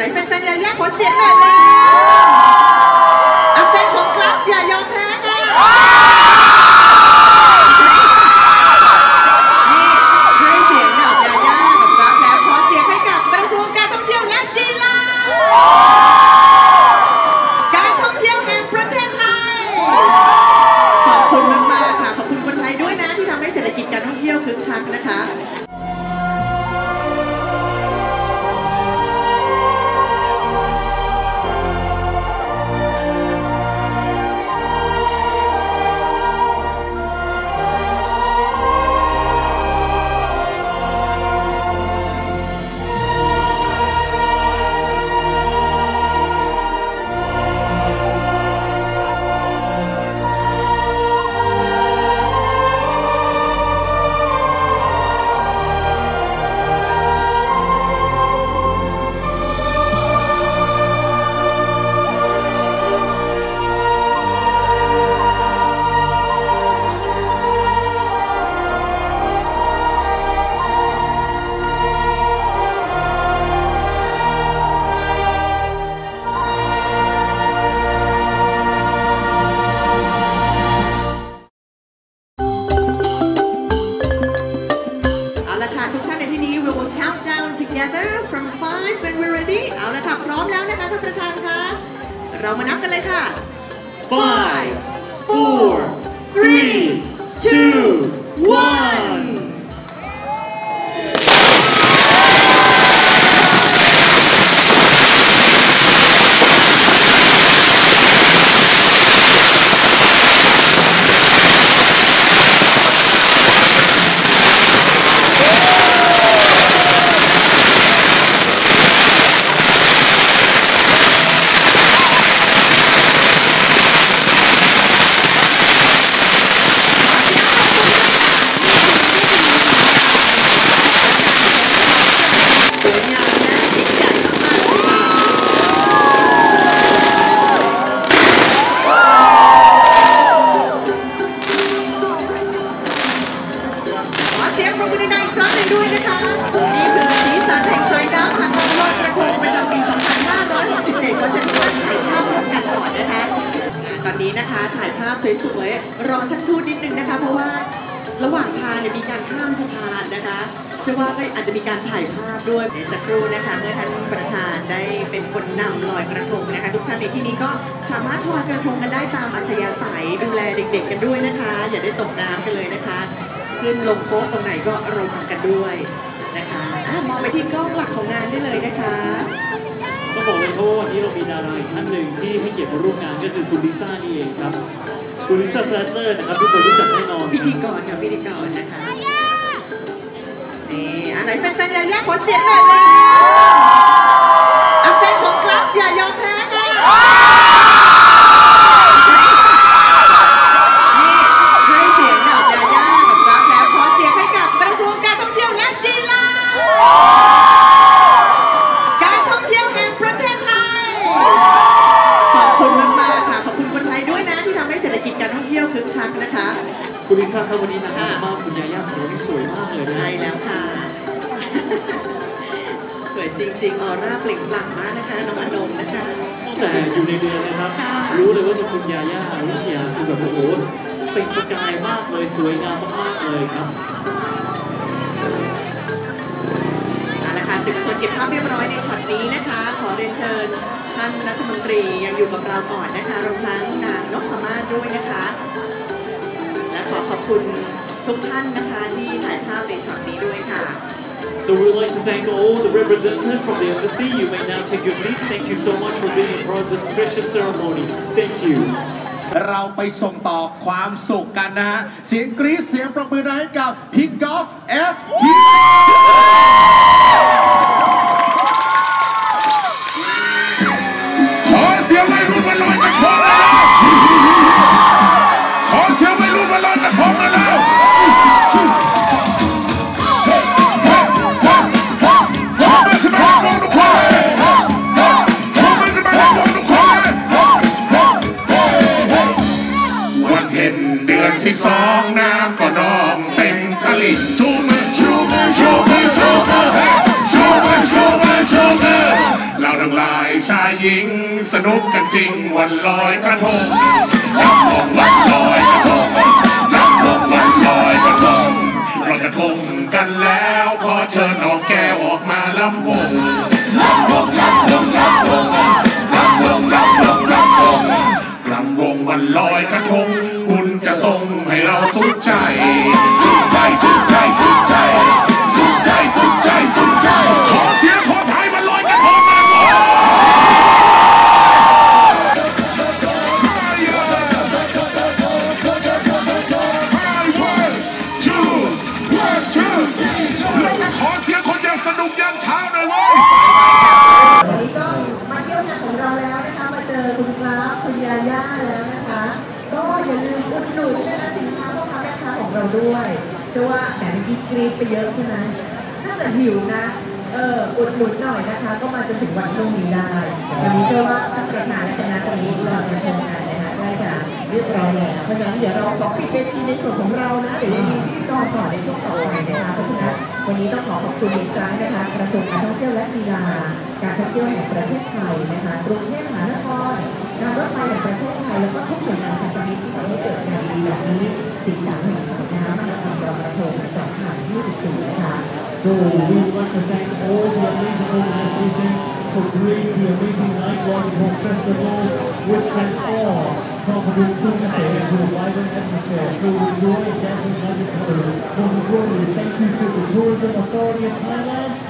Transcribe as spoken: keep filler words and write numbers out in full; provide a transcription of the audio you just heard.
นแฟนๆยาย่าขอเสียงหน่อยเลยอาแฟนของกราฟอย่ายอมแพ้ค่ะนี่ให้เสียงกับยาย่ากับกราฟแล้วขอเสียงให้กับกระทรวงการท่องเที่ยวและกีฬาการท่องเที่ยวแห่งประเทศไทยขอบคุณมากๆค่ะขอบคุณคนไทยด้วยนะที่ทำให้เศรษฐกิจการท่องเที่ยวคึกคักนะคะfrom five when we're ready เอาละค่ะพร้อมแล้วนะคะท่านประธานคะเรามานับกันเลยค่ะ five four three two oneตอนนี้นะคะถ่ายภาพสวยๆรอท่านทูตนิดนึงนะคะเพราะว่าระหว่างทางเนี่ยมีการข้ามสะพานนะคะเชื่อว่าก็อาจจะมีการถ่ายภาพด้วยในสักครู่นะคะเมื่อท่านประธานได้เป็นคนนำลอยกระทงนะคะทุกท่านในที่นี้ก็สามารถลอยกระทงกันได้ตามอัธยาศัยดูแลเด็กๆกันด้วยนะคะอย่าได้ตกน้ำกันเลยนะคะขึ้นลงโป๊ะตรงไหนก็ระวังกันด้วยนะคะมองไปที่กล้องหลักของงานได้เลยนะคะต้องบอกเลยเพราะว่าวันนี้เรามีดาราอีกท่านหนึ่งที่ให้เกียรติมาร่วมงานก็คือคุณลิซ่านี่เองครับคุณลิซ่าแซตเลอร์นะครับทุกคนรู้จักแน่นอนพิธีกรกับพิธีกรนะคะนี่อะไรแฟนๆยาย่าขอเสียงหน่อยเลยอาแฟนของกราฟอย่ายอมแพ้ค่ะนี่ให้เสียงกับยาย่ากับกราฟแล้วขอเสียงให้กับกระทรวงการท่องเที่ยวและกีฬาขอบคุณมากๆค่ะขอบคุณคนไทยด้วยนะที่ทำให้เศรษฐกิจการท่องเที่ยวคึกคักนะคะคุณลิซ่าครับวันนี้นะครับมากคุณยาย่าของเราที่สวยมากเลยใช่แล้วค่ะสวยจริงๆออร่าเปล่งปลั่งมากนะคะน้องอนงนะคะแต่อยู่ในเดือนนะครับรู้เลยว่าจะคุณยาย่าอนุชยาคือแบบโอ้โหเป็นประกายมากเลยสวยงามมากๆเลยครับเอาละค่ะสื่อมวลชนเก็บภาพเรียบร้อยในช็อตนี้นะคะขอเรียนเชิญท่านรัฐมนตรียังอยู่กับเราก่อนนะคะรวมทั้งนางนพมาศด้วยนะคะและขอขอบคุณทุกท่านนะคะที่ถ่ายภาพในช็อตนี้ด้วยค่ะ So we would like to thank all the representatives from the embassy. You may now take your seats. Thank you so much for being a part of this precious ceremony. Thank you. เราไปส่งต่อความสุขกันนะฮะเสียงกรี๊ดเสียงปรบมือให้กับพิกกอล์ฟ เอฟขอเสียงวัยรุ่นมาลอยกระทงกันแล้วขอเสียงวัยรุ่นมาลอยกระทงกันแล้ววันเพ็ญเดือนสิบสองน้ำก็นองเต็มตลิ่งชูมือชูมือชูมือชูมือชายหญิงสนุกกันจริงวันลอยกระทงลำวงวันลอยกระทงลำวงวันลอยกระทงลอยกระทงกันแล้วขอเชิญน้องแก้วออกมาลำวงลำวงลำวงลำวงลำวงลำวงลำวงลำวงวันลอยกระทงคุณจะส่งให้เราสุดใจสุดใจสุดใจสุดใจสุดใจสุดใจสุดใจขอเสียงคนไทยวันลอยกระทงมาก่อน ขอเสียงคนอยากสนุกยันเช้าหน่อยเว้ยวันนี้ก็มาเที่ยวงานของเราแล้วนะคะมาเจอคุณกราฟคุณยาย่าแล้วนะคะก็อย่าลืมอุดหนุนนะคะสินค้าพ่อค้าแม่ค้าของเราด้วยเชื่อว่าแต่เมื่อกี้กรี๊ดไปเยอะใช่ไหมน่าจะหิวนะเอออุดหนุนหน่อยนะคะก็มาจนถึงวันพรุ่งนี้ได้วันนี้เชื่อว่าท่านประธานและคณะตรงนี้เราจะทำงานนะคะได้จะเรียบร้อยแล้วเพราะฉะนั้นเดี๋ยวเราขอปิดเวทีในส่วนของเรานะเดี๋ยวยังมีพิธีกรต่อในช่วงต่อไปนะคะเพราะฉะนั้นวันนี้ต้องขอขอบคุณอีกครั้งนะคะกระทรวงการท่องเที่ยวและกีฬาการท่องเที่ยวแห่งประเทศไทยนะคะกรุงเทพมหานครการรถไฟแห่งประเทศไทยแล้วก็ทุกหน่วยงานพันธมิตรที่ทำให้เกิดงานดีแบบนี้สิ่งต่างๆแห่งสายน้ำมาทำรองกระทงสองพันยี่สิบสี่นะคะ So we would like to thank all the amazing organizations for creating the amazing Night Waterfall Festival, which transformed Papadum Kumite into a vibrant atmosphere filled with joy and dancing magic colors. Most importantly, thank you to the Tourism Authority of Thailand